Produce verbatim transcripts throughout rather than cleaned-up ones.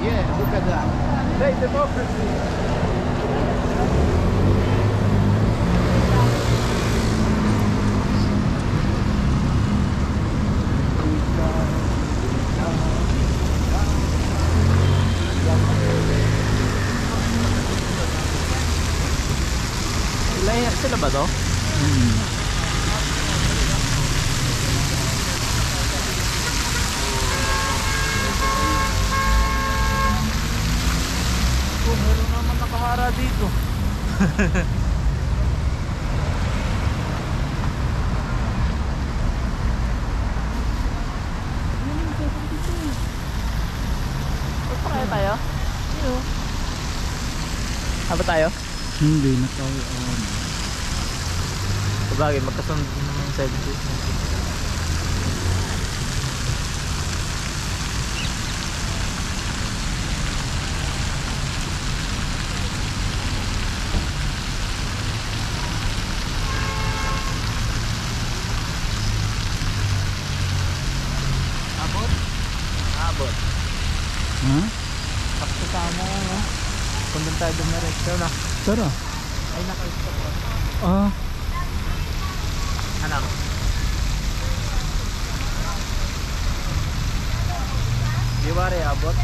Yeah, look at that. Hey, democracy. Layak sila ba to? Hmm. Oh, meron naman nakahara dito. Basta kaya tayo? Sino? Haba tayo? Hindi, naka-on. Sabagay, magkasunod naman yung seventy. Abot? Abot. Ha? Sakto sana yan, no? Kung doon tayo dumiretso na. Tara. Ay, naka-stop pa. Ah, Anak. Di ba rin abot?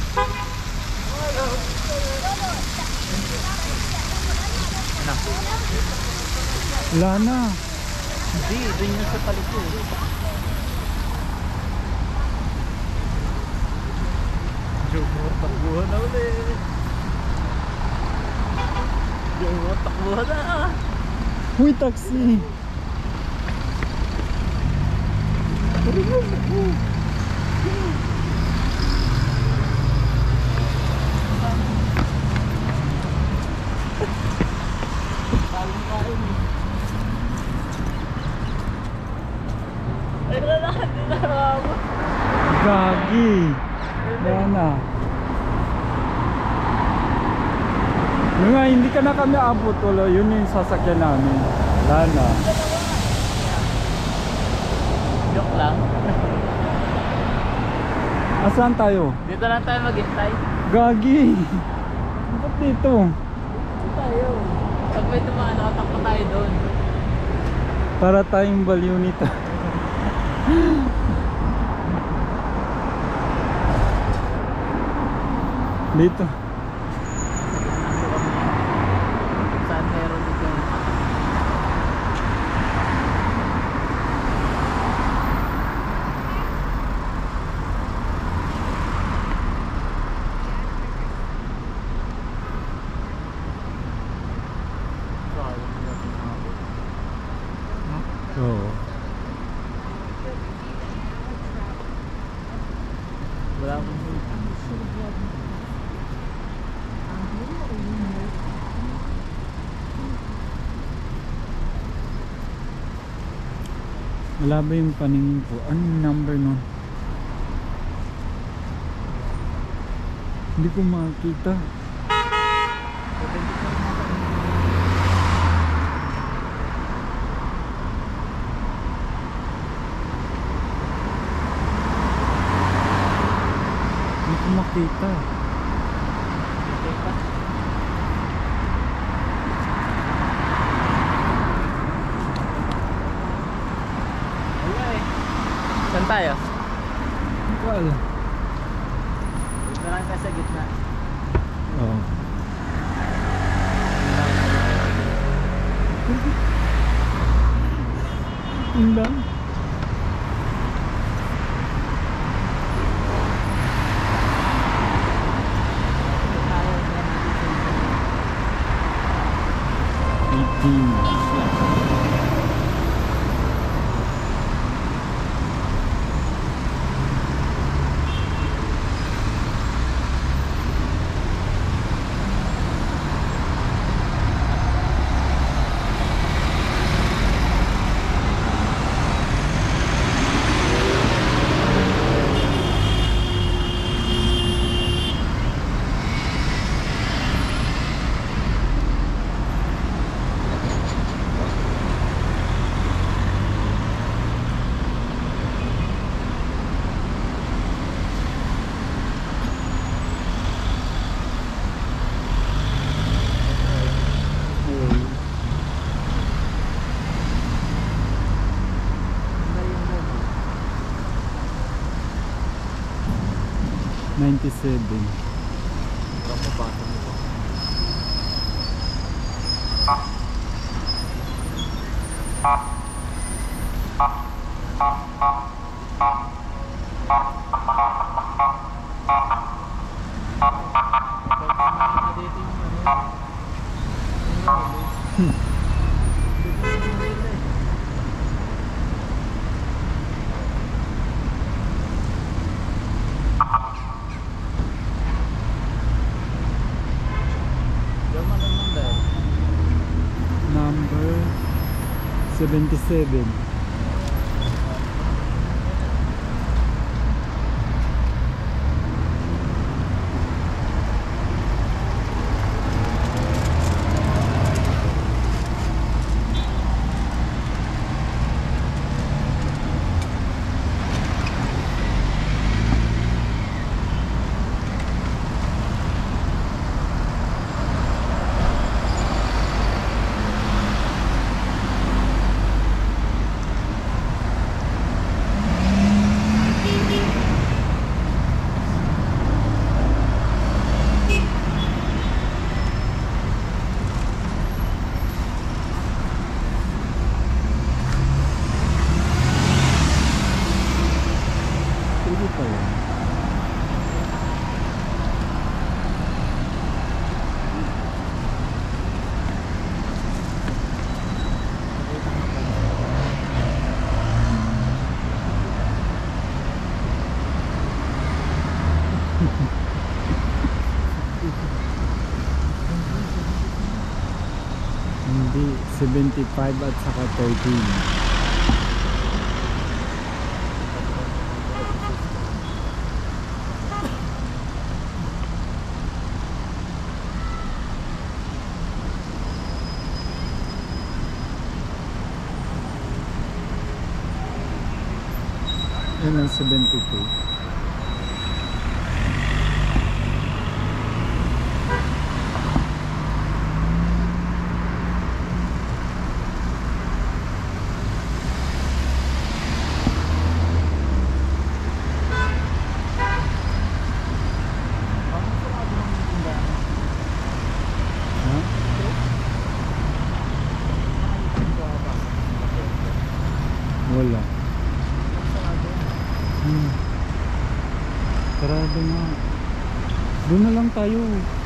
Anak. wala na. Hindi, doon yun sa paliko. Jumor, takbuhan na ulit. Jumor, takbuhan na. Uy, taxi. Ay, wala na, hindi na ako. Gagi. Wala na. Yung nga, hindi ka na kami abot. Wala, yun yung sasakyan namin. Wala na. Joke lang. Asan tayo? Dito lang tayo maghintay. Gagi. Ba't dito? Dito tayo. Pag may tumaan, nakatakbo tayo doon. Para tayong baliw nito. Dito. Saan meron dito yung mata? Oo. Wala akong Wala ba yung paningin ko? Anong number nun? Hindi ko makakita. Hindi ko makita. Saan tayo? Hindi ko alam. Dito lang tayo sa gitna. Oo. Yun lang. eighteen. seventy-seven. Parang mabasa nito. Dito yung ano. Hmm. German ang number. Number seventy-seven. Pwede pa yun. Hindi, seventy-five at saka thirteen. Yan ang seventy-two. Ha? Wala. Hmm. Sarado nga. Doon na lang tayo.